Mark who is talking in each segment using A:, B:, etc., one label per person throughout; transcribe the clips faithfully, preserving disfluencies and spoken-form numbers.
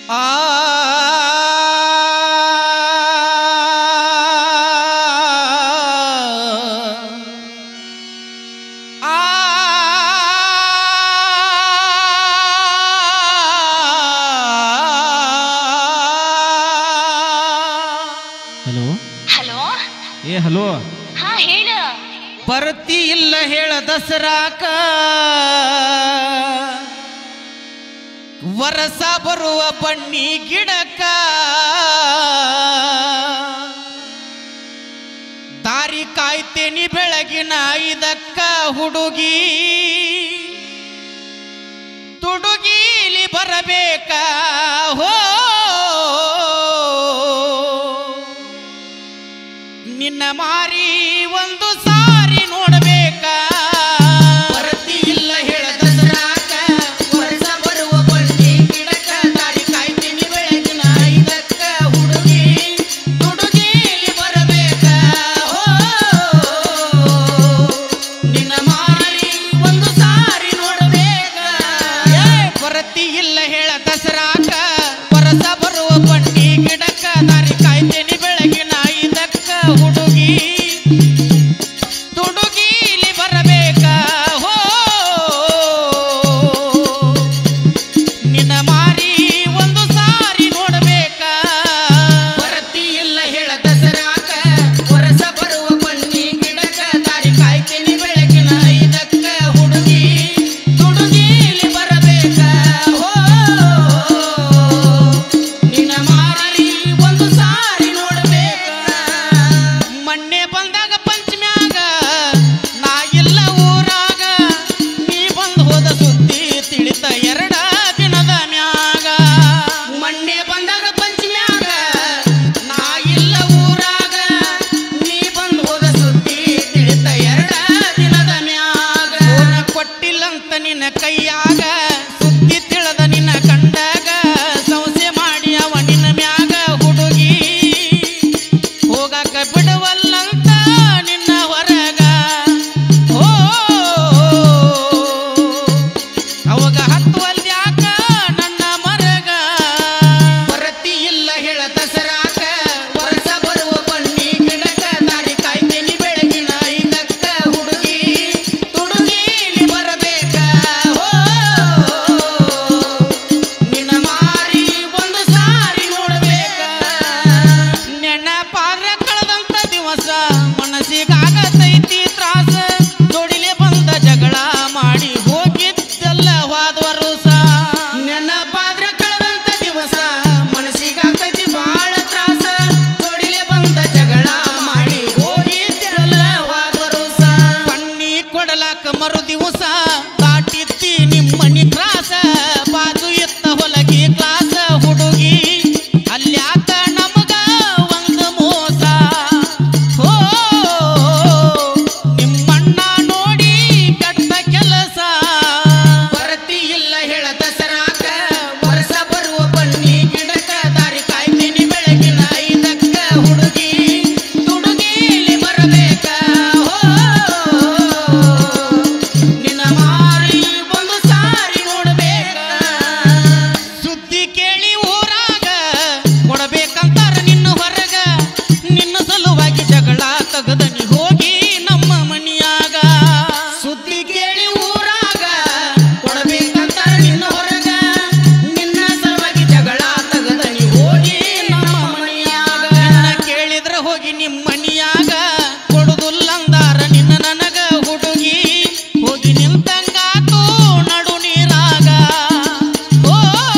A: ಆ
B: hello
C: hello
B: ಏ hello
C: ಹಾ ಹೇಳ
A: ಬರ್ತಿ ಇಲ್ಲ ಹೇಳ ದಸರಾಕ ವರಸ ಬರುವ ಬನ್ನಿ ಗಿಡಕ ದಾರಿ ಕಾಯ್ತೇನಿ ಬೆಳಗಿನ ಐದಕ್ಕ ಹುಡುಗಿ ತುಡುಗೀಲಿ ಬರಬೇಕ ಹೋ ನಿನ್ನ ಮಾರಿ ಒಂದು ಸಾರಿ ನೋಡಬೇಕ ಬರ್ತಿ ಇಲ್ಲ ಹೇಳ ದಸರಾಕ ವರ್ಷ ಬರುವ ಬನ್ನಿ ಗಿಡಕ ದಾರಿ ಕಾಯ್ತೀನಿ ಬೆಳಗಿನ ಐದಕ್ಕ ಹುಡುಗಿ ತುಡುಗೀಲಿ ಬರಬೇಕ ಹೋ ನಿನ್ನ ಮಾರಿ ಒಂದು ಸಾರಿ ನೋಡಬೇಕ ಏ ಬರ್ತಿ ಇಲ್ಲ ಹೇಳ ದಸರಾಕ ವರ್ಷ ಬರುವ ಬನ್ನಿ ಗಿಡಕ ದಾರಿ ಕಾಯ್ತೀನಿ ಬೆಳಗಿನ ಐದಕ್ಕ ಹುಡುಗಿ ತುಡುಗೀಲಿ ಬರಬೇಕ ಹೋ ನಿನ್ನ ಮಾರಿ ಒಂದು ಸಾರಿ ನೋಡಬೇಕ ಬರ್ತಿ ಇಲ್ಲ ಹೇಳ ದಸರಾಕ ವರ್ಷ ಬರುವ ಬನ್ನಿ ಗಿಡಕ ದಾರಿ ಕಾಯ್ತೀನಿ ಬೆಳಗಿನ ಐದಕ್ಕ ಹುಡುಗಿ ತುಡುಗೀಲಿ ಬರಬೇಕ ಹೋ ನಿನ್ನ ಮಾರಿ ಒಂದು ಸಾರಿ ನೋಡಬೇಕ ಮೊನ್ನೆ ಬಂದಾಗ ಪಂಚಮ್ಯಾಗ ನಾ ಇಲ್ಲ ಊರಾಗ ನೀ ಬಂದು ಹೋದ ಸುದ್ದಿ ತಿಳಿತ ಎರಡ ದಿನದ ಮ್ಯಾಗ ಮೊನ್ನೆ ಬಂದಾಗ ಪಂಚಮ್ಯಾಗ ನಾ ಇಲ್ಲ ಊರಾಗ ನೀ ಬಂದು ಹೋದ ಸುದ್ದಿ ತಿಳಿತ ಎರಡ ದಿನದ ಮ್ಯಾಗ ಫೋನ ಕೊಟ್ಟಿಲ್ಲಂತ ನಿನ್ನ ಕೈಯಾಗ ಸುದ್ದಿ ತಿಳಿದ ನಿನ್ನ ಕಂಡಾಗ ಸಂಸೆ ಮಾಡಿ ಅವ ನಿನ್ನ ಮ್ಯಾಗ ಹುಡುಗಿ ಹೋಗಾಕ ಬಿಡವಲ್ಲಂತ ನಿನ್ನ ಹೊರಗ ಓ ಅವಾಗ ಹತ್ತುವಲ್ಯಾಕ ನನ್ನ ಮರಗ ಬರ್ತಿ ಇಲ್ಲ ಹೇಳ ದಸರಾಕ ವರ್ಷ ಬರುವ ಬನ್ನಿ ಗಿಡಕ ದಾರಿ ಕಾಯ್ತೀನಿ ಬೆಳಗಿನ ಐದಕ್ಕ ಹುಡುಗಿ ತುಡುಗೀಲಿ ಬರಬೇಕ ಹೋ ನಿನ್ನ ಮಾರಿ ಒಂದು ಸಾರಿ ನೋಡಬೇಕ ನೆನಪಾದ್ರ ಕಳೆದಂತ ದಿವಸ ಮನಸ್ಸಿಗಾಗತೈತಿ ತ್ರಾಸ ಜೋಡಿಲೆ ಬಂದ ಜಗಳ ಮಾಡಿ ಹೋಗಿದ್ದೆಲ್ಲ ಹೋದ್ವರುಸ ನೆನಪಾದ್ರ ಕಳೆದಂತ ದಿವಸ ಮನಸ್ಸಿಗಾಗತೈತಿ ಬಾಳ ತ್ರಾಸ ಜೋಡಿಲೆ ಬಂದ ಜಗಳ ಮಾಡಿ ಹೋಗಿದ್ದೆಲ್ಲ ಹೋದ್ವರುಸ ಬನ್ನಿ ಕೊಡಲಾಕ ಮರು ದಿವಸ ದಾಟಿತ್ತಿ ನಿಮ್ಮನಿ ಕ್ರಾಸ ಬಾಜು ಇತ್ತ ಹೊಲಗಿ ಕ್ಲಾಸ ಹುಡುಗಿ ಅಲ್ಯಾಕ ನಮಗ ಒಂದು ಮೋಸ ಹೋ ನಿಮ್ಮಣ್ಣ ನೋಡಿ ಕೆಟ್ಟ ಕೆಲಸ ಬರ್ತಿ ಇಲ್ಲ ಹೇಳ ದಸರಾಕ ವರ್ಷ ಬರುವ ಬನ್ನಿ ಗಿಡಕ ದಾರಿ ಕಾಯ್ತೀನಿ ಬೆಳಗಿನ ಐದಕ್ಕ ಹುಡುಗಿ ತುಡುಗೀಲಿ ಬರಬೇಕ ಹೋ ನಿನ್ನ ಮಾರಿ ಒಂದು ಸಾರಿ ನೋಡಬೇಕ ಸುದ್ದಿ ಕೇಳಿ ಊರಾಗ ಕೊಡಬೇಕಂತಾರ ನಿನ್ನ ಹೊರಗ ನಿನ್ನ ಸಲುವಾಗಿ ಜಗಳ ತಗದನಿ ಹೋಗಿ ನಮ್ಮ ಮನಿಯಾಗ ಸುದ್ದಿ ಕೇಳಿ ಊರಾಗ ಕೊಡಬೇಕಂತಾರ ನಿನ್ನ ಹೊರಗ ನಿನ್ನ ಸಲುವಾಗಿ ಜಗಳ ತಗದನಿ ಹೋಗಿ ನಮ್ಮ ಮನಿಯಾಗ ನಿನ್ನ ಕೇಳಿದ್ರ ಹೋಗಿ ನಿಮ್ಮ ಮನಿಯಾಗ ಕೊಡುದಿಲ್ಲಂದಾರ ನಿನ್ನ ನನಗ ಹುಡುಗಿ ಹೋಗಿ ನಿಂತಂಗಾತು ನಡು ನೀರಾಗ ಓ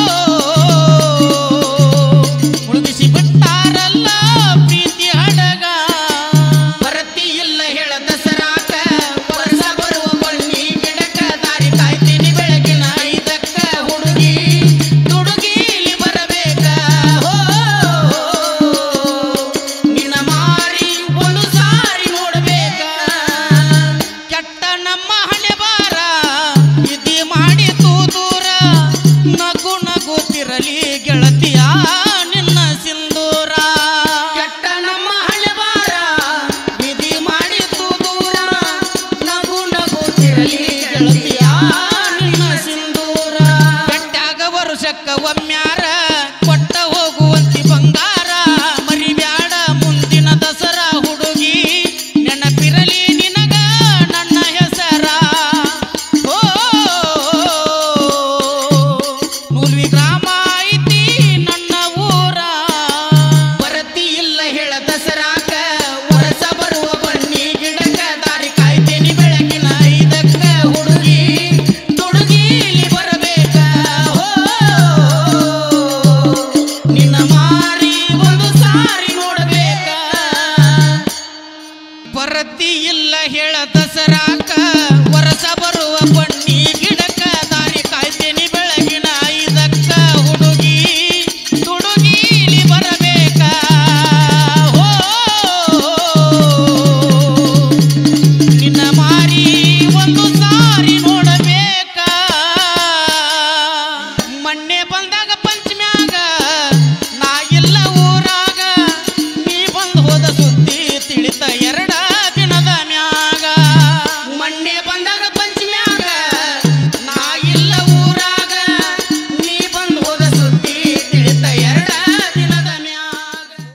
A: ಉಳಿಸಿ ಬಿಟ್ಟಾರಲ್ಲ ಪ್ರೀತಿ ಹಡಗ ಬರ್ತಿ ಇಲ್ಲ ಹೇಳ ದಸರಾಕ ವರ್ಷ ಬರುವ ಬನ್ನಿ ಗಿಡಕ ದಾರಿ ಕಾಯ್ತೀನಿ ಬೆಳಗಿನ ಐದಕ್ಕ ಹುಡುಗಿ ತುಡುಗೀಲಿ ಬರಬೇಕ ಹೋ ನಿನ್ನ ಮಾರಿ ಒಂದು ಸಾರಿ ನೋಡಬೇಕ ಕೆಟ್ಟ ನಮ್ಮ ಹಣೆ ಬಾರ ಇದಿ ಮಾಡಿ ತೂದೂರ ನಗು ನಗುತ್ತಿರಲಿ ಗೆಳತಿಯ ನಿನ್ನ ಸಿಂಧೂರ ಕೆಟ್ಟ ನಮ್ಮ ಹಣೆ ಬಾರ ವಿಧಿ ಮಾಡಿ ತೂದೂರ ನಗು ನಗುತ್ತಿರಲಿ ಗೆಳತಿಯ ನಿನ್ನ ಸಿಂಧೂರ ಕೆಟ್ಟಾಗ ವರುಷಕ್ಕ ಒಮ್ಮೆ